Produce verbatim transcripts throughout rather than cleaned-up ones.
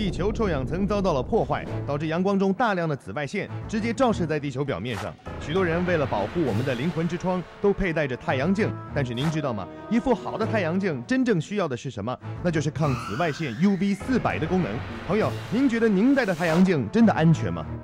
地球臭氧层遭到了破坏，导致阳光中大量的紫外线直接照射在地球表面上。许多人为了保护我们的灵魂之窗，都佩戴着太阳镜。但是您知道吗？一副好的太阳镜真正需要的是什么？那就是抗紫外线 U V 四百的功能。朋友，您觉得您戴的太阳镜真的安全吗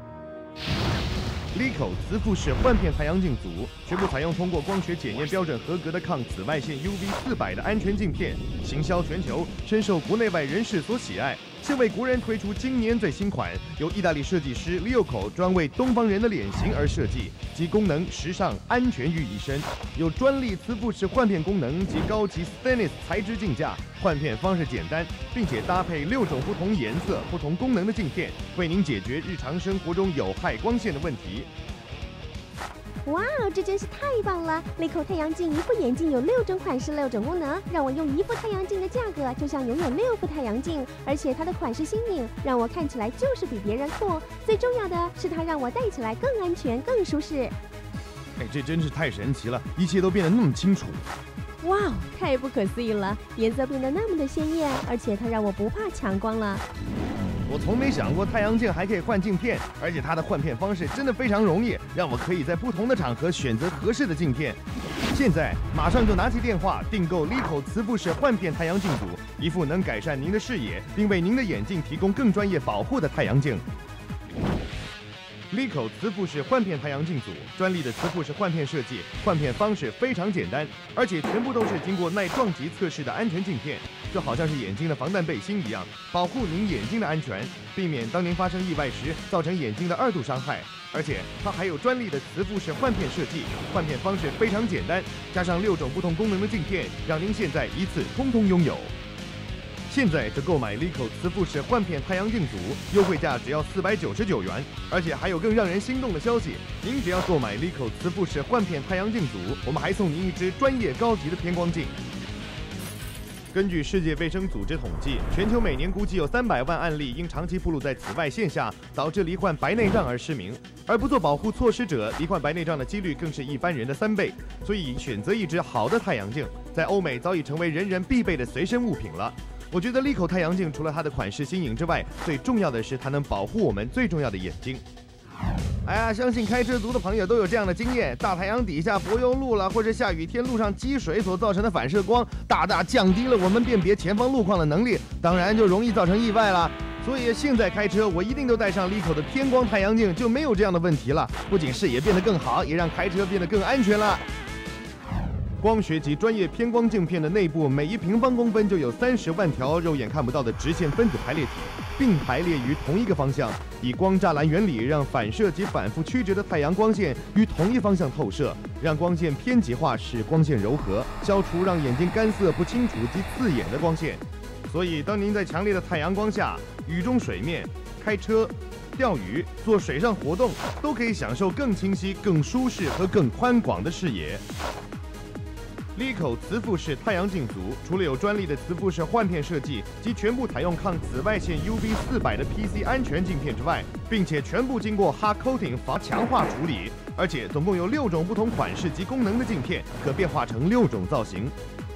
？Lico 磁富式换片太阳镜组全部采用通过光学检验标准合格的抗紫外线 U V 四百的安全镜片，行销全球，深受国内外人士所喜爱。是为国人推出今年最新款，由意大利设计师 Lico 专为东方人的脸型而设计，集功能、时尚、安全于一身。有专利磁富式换片功能及高级 stainless 材质镜架，换片方式简单，并且搭配六种不同颜色、不同功能的镜片，为您解决日常生活中有害光线的问题。 哇哦，这真是太棒了！Lico 太阳镜一副眼镜有六种款式、六种功能，让我用一副太阳镜的价格，就像拥有六副太阳镜。而且它的款式新颖，让我看起来就是比别人酷。最重要的是，它让我戴起来更安全、更舒适。 哎，这真是太神奇了，一切都变得那么清楚。 哇哦，太不可思议了！颜色变得那么的鲜艳，而且它让我不怕强光了。 我从没想过太阳镜还可以换镜片，而且它的换片方式真的非常容易，让我可以在不同的场合选择合适的镜片。现在马上就拿起电话订购 Lico 磁富式换片太阳镜组，一副能改善您的视野，并为您的眼睛提供更专业保护的太阳镜。Lico 磁富式换片太阳镜组专利的磁富式换片设计，换片方式非常简单，而且全部都是经过耐撞击测试的安全镜片，就好像是眼睛的防弹背心一样，保护您眼睛的安全，避免当您发生意外时造成眼睛的二度伤害。而且它还有专利的磁富式换片设计，换片方式非常简单，加上六种不同功能的镜片，让您现在一次通通拥有。现在就购买 Lico 磁富式换片太阳镜组，优惠价只要四百九十九元，而且还有更让人心动的消息，您只要购买 Lico 磁富式换片太阳镜组，我们还送您一支专业高级的偏光镜。根据世界卫生组织统计，全球每年估计有三百万案例因长期暴露在紫外线下，导致罹患白内障而失明。而不做保护措施者，罹患白内障的几率更是一般人的三倍。所以，选择一支好的太阳镜，在欧美早已成为人人必备的随身物品了。我觉得 Lico 太阳镜除了它的款式新颖之外，最重要的是它能保护我们最重要的眼睛。哎呀，相信开车族的朋友都有这样的经验：大太阳底下柏油路了，或者下雨天路上积水所造成的反射光，大大降低了我们辨别前方路况的能力，当然就容易造成意外了。所以现在开车，我一定都带上 Lico 的偏光太阳镜，就没有这样的问题了。不仅视野变得更好，也让开车变得更安全了。光学及专业偏光镜片的内部，每一平方公分就有三十万条肉眼看不到的直线分子排列体，并排列于同一个方向，以光栅栏原理让反射及反复曲折的太阳光线于同一方向透射，让光线偏极化，使光线柔和，消除让眼睛干涩不清楚及刺眼的光线。所以，当您在强烈的太阳光下、雨中水面、开车、钓鱼、做水上活动，都可以享受更清晰、更舒适和更宽广的视野。Lico 磁富式太阳镜组除了有专利的磁富式换片设计及全部采用抗紫外线 U V 四百的 P C 安全镜片之外，并且全部经过 Hard Coating 防强化处理，而且总共有六种不同款式及功能的镜片，可变化成六种造型。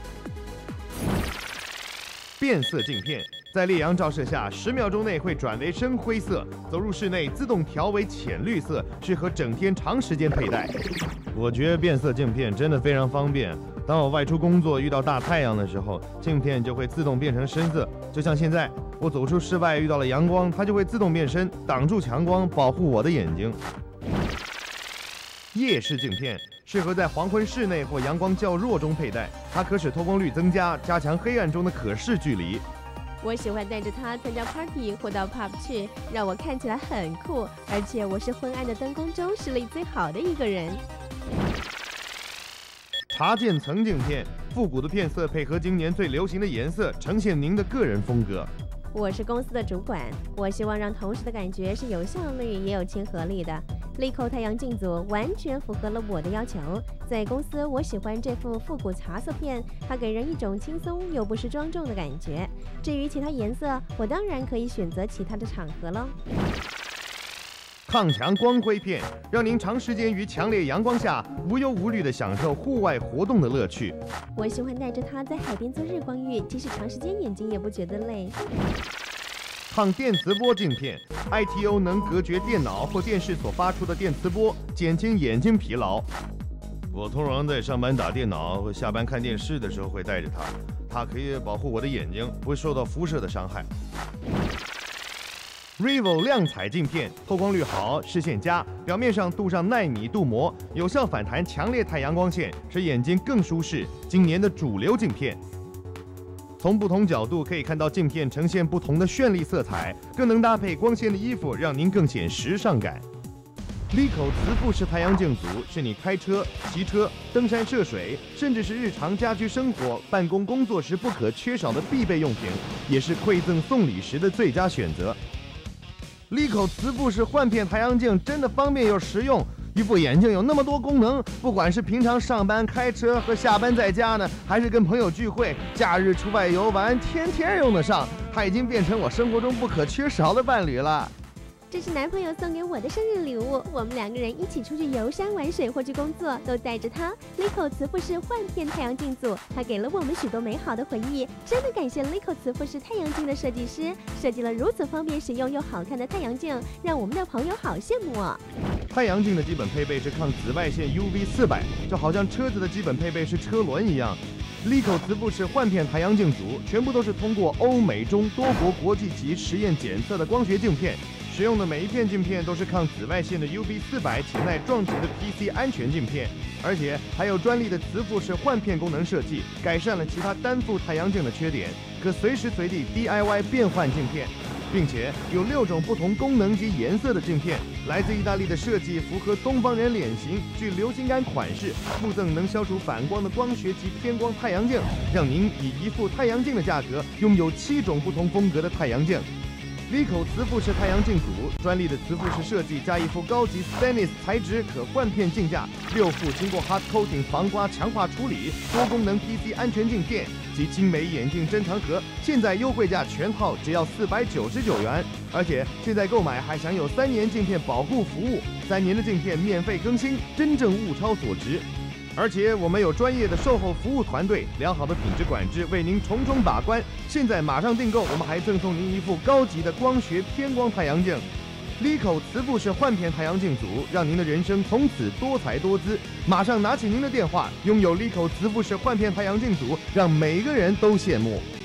变色镜片在烈阳照射下，十秒钟内会转为深灰色，走入室内自动调为浅绿色，适合整天长时间佩戴。我觉得变色镜片真的非常方便。当我外出工作遇到大太阳的时候，镜片就会自动变成深色，就像现在我走出室外遇到了阳光，它就会自动变深，挡住强光，保护我的眼睛。夜视镜片适合在黄昏室内或阳光较弱中佩戴，它可使透光率增加，加强黑暗中的可视距离。 我喜欢带着它参加 party 或到 pub 去，让我看起来很酷，而且我是昏暗的灯光中视力最好的一个人。 插件层镜片，复古的片色配合今年最流行的颜色，呈现您的个人风格。 我是公司的主管，我希望让同事的感觉是有效率也有亲和力的。Lico 太阳镜组完全符合了我的要求。在公司，我喜欢这副复古茶色片，它给人一种轻松又不失庄重的感觉。至于其他颜色，我当然可以选择其他的场合喽。 抗强光辉片，让您长时间于强烈阳光下无忧无虑地享受户外活动的乐趣。 我喜欢带着它在海边做日光浴，即使长时间眼睛也不觉得累。 抗电磁波镜片 I T O 能隔绝电脑或电视所发出的电磁波，减轻眼睛疲劳。我通常在上班打电脑或下班看电视的时候会带着它，它可以保护我的眼睛不会受到辐射的伤害。Revo 亮彩镜片，透光率好，视线佳，表面上镀上奈米镀膜，有效反弹强烈太阳光线，使眼睛更舒适。今年的主流镜片。从不同角度可以看到镜片呈现不同的绚丽色彩，更能搭配光鲜的衣服，让您更显时尚感。Lico 磁浮式太阳镜组是你开车、骑车、登山涉水，甚至是日常家居生活、办公工作时不可缺少的必备用品，也是馈赠送礼时的最佳选择。Lico 磁浮式换片太阳镜真的方便又实用。一副眼镜有那么多功能，不管是平常上班开车和下班在家呢，还是跟朋友聚会、假日出外游玩，天天用得上。它已经变成我生活中不可缺少的伴侣了。 这是男朋友送给我的生日礼物，我们两个人一起出去游山玩水或去工作，都带着它。Lico 磁浮式换片太阳镜组，它给了我们许多美好的回忆。真的感谢 Lico 磁浮式太阳镜的设计师，设计了如此方便使用又好看的太阳镜，让我们的朋友好羡慕哦。 太阳镜的基本配备是抗紫外线 U V 四百，就好像车子的基本配备是车轮一样。Lico 磁浮式换片太阳镜组全部都是通过欧美中多国国际级实验检测的光学镜片。使用的每一片镜片都是抗紫外线的 U V 四百且耐撞击的 P C 安全镜片，而且还有专利的磁浮式换片功能设计，改善了其他单副太阳镜的缺点，可随时随地 D I Y 变换镜片，并且有六种不同功能及颜色的镜片，来自意大利的设计符合东方人脸型，具流行感款式，附赠能消除反光的光学及偏光太阳镜，让您以一副太阳镜的价格拥有七种不同风格的太阳镜。Lico 磁浮式太阳镜组专利的磁浮式设计，加一副高级 stainless 材质可换片镜架，六副经过 hard coating 防刮强化处理多功能 P C 安全镜片及精美眼镜珍藏盒，现在优惠价全套只要四百九十九元，而且现在购买还享有三年镜片保护服务，三年的镜片免费更新，真正物超所值。而且我们有专业的售后服务团队，良好的品质管制为您重重把关。现在马上订购，我们还赠送您一副高级的光学偏光太阳镜。Lico 磁浮式换片太阳镜组，让您的人生从此多彩多姿。马上拿起您的电话，拥有 Lico 磁浮式换片太阳镜组，让每个人都羡慕。